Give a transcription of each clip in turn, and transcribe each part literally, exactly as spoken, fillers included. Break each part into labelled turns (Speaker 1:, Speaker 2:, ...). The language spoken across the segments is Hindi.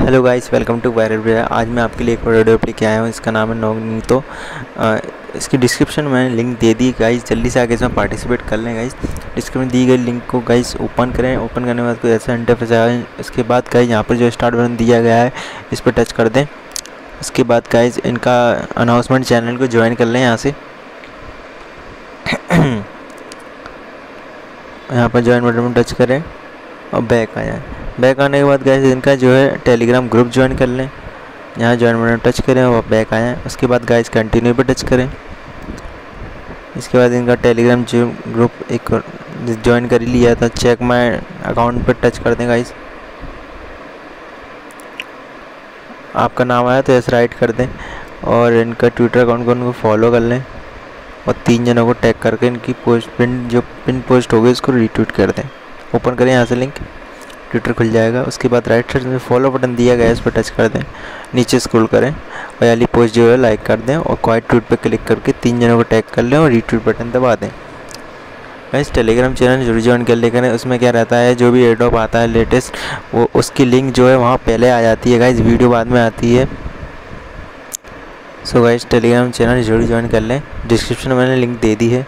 Speaker 1: Hello guys, welcome to viral video. आज मैं आपके लिए एक वीडियो लेके आया हूँ। इसका नाम है नॉगनीतो। इसकी डिस्क्रिप्शन में मैंने लिंक दे दी गाइस, जल्दी से आके इसमें पार्टिसिपेट कर लें गाइस। डिस्क्रिप्शन दी गई लिंक को गाइस ओपन करें। ओपन करने के बाद कोई ऐसा इंटरफेस आया। इसके बाद गाइस यहाँ पर जो स्टार्ट बटन दिया गया है इस पर टच कर दें। इसके बाद गाइस इनका अनाउंसमेंट चैनल को ज्वाइन कर लें। यहाँ से यहाँ पर ज्वाइन बटन में टच करें और बैक आ जाए। बैक आने के बाद गाइस इनका जो है टेलीग्राम ग्रुप ज्वाइन कर लें। यहाँ ज्वाइन बटन टच करें और बैक आए। उसके बाद गाइस कंटिन्यू पे टच करें। इसके बाद इनका टेलीग्राम जो ग्रुप एक ज्वाइन कर ही लिया था, चेक माय अकाउंट पे टच कर दें गाइस। आपका नाम आया तो ऐसे राइट कर दें और इनका ट्विटर अकाउंट को उनको फॉलो कर लें और तीन जनों को टैग करके इनकी पोस्ट पिन जो पिन पोस्ट होगी उसको रीट्वीट कर दें। ओपन करें यहाँ से लिंक, ट्विटर खुल जाएगा। उसके बाद राइट साइड में फॉलो बटन दिया गया है, इस पर टच कर दें। नीचे स्क्रॉल करें और वाली पोस्ट जो है लाइक कर दें और क्वाइट ट्वीट पे क्लिक करके तीन जनों को टैग कर लें और रीट्वीट बटन दबा दें। गाइस टेलीग्राम चैनल जरूर ज्वाइन कर ले करें। उसमें क्या रहता है, जो भी एडोप आता है लेटेस्ट वो उसकी लिंक जो है वहाँ पहले आ जाती है गाइस, वीडियो बाद में आती है। सो गाइस टेलीग्राम चैनल जरूर ज्वाइन कर लें। डिस्क्रिप्शन में मैंने लिंक दे दी है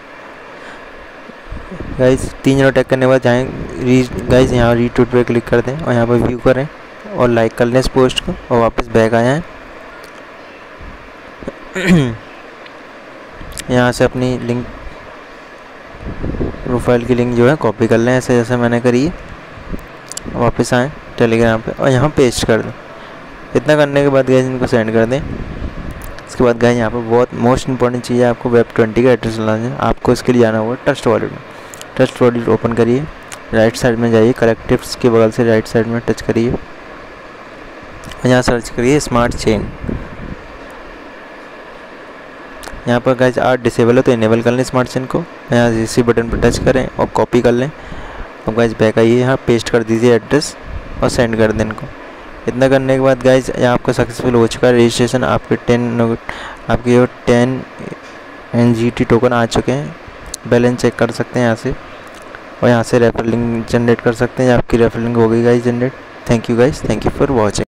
Speaker 1: गाइस। तीन जनों टैग करने के बाद जाएँ गाइस यहाँ रीट्वीट पे क्लिक कर दें और यहाँ पर व्यू करें और लाइक कर लें इस पोस्ट को और वापस बैक आ जाएँ। यहाँ से अपनी लिंक प्रोफाइल की लिंक जो है कॉपी कर लें ऐसे जैसे मैंने करी है। वापस आएँ टेलीग्राम पे और यहाँ पेस्ट कर दें। इतना करने के बाद गाइस इनको सेंड कर दें। इसके बाद गाइस यहाँ पर बहुत मोस्ट इंपॉर्टेंट चीज़ है, आपको वेब ट्वेंटी का एड्रेस लाना है। आपको इसके लिए जाना होगा ट्रस्ट वॉलेट में। ट्रस्ट वॉलेट ओपन करिए, राइट साइड में जाइए, कलेक्टिव्स के बगल से राइट साइड में टच करिए और यहाँ सर्च करिए स्मार्ट चेन। यहाँ पर गाइस आर्ट डिसेबल है तो इनेबल कर लें स्मार्ट चेन को। यहाँ इसी बटन पर टच करें और कॉपी कर लें और गाइस बैक आइए, यहाँ पेस्ट कर दीजिए एड्रेस और सेंड कर दें इनको। इतना करने के बाद गाइस यहाँ आपका सक्सेसफुल हो चुका है रजिस्ट्रेशन। आपके टेन आपके जो ten N G T token आ चुके हैं। बैलेंस चेक कर सकते हैं यहाँ से और यहाँ से रेफर लिंक जनरेट कर सकते हैं। आपकी रेफर लिंक हो गई guys generate. Thank you guys, thank you for watching.